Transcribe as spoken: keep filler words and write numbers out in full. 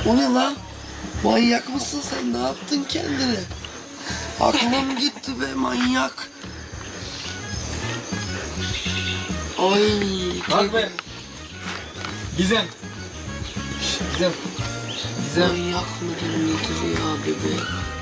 O ne lan? Manyak mısın sen? Ne yaptın kendine? Aklım gitti be manyak. Ay. Bak be. Gizem. Şş, Gizem. Gizem. Manyak mıdır nedir ya bebe?